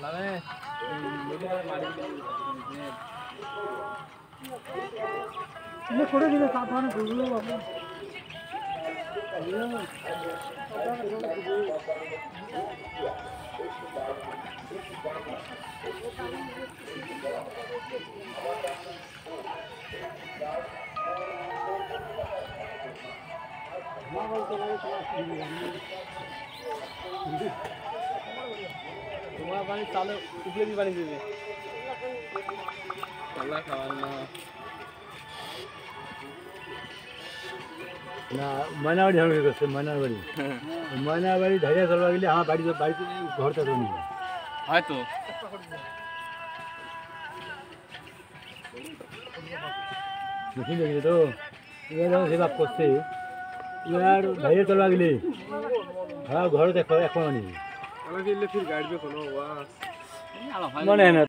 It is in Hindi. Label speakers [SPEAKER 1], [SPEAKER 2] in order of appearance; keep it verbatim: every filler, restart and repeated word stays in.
[SPEAKER 1] ये थोड़े दिन साथ में घूम लो बाबू
[SPEAKER 2] तुम्हारा पानी चालू ऊपर भी पानी दीजिए अल्लाह खाना
[SPEAKER 3] ना मनावाड़ी हम करते मनावाड़ी मनावाड़ी धैर्य चलवा के लिए हाँ बाड़ी बाड़ी घर तक नहीं
[SPEAKER 2] है तो
[SPEAKER 3] मशीन देखिए तो ये जो सेवा करते यार धैर्य चलवा के लिए हाँ घर तक এখন नहीं
[SPEAKER 2] अलग ही ले फिर गाड़ी पे खोलो वाह
[SPEAKER 3] मने है ना।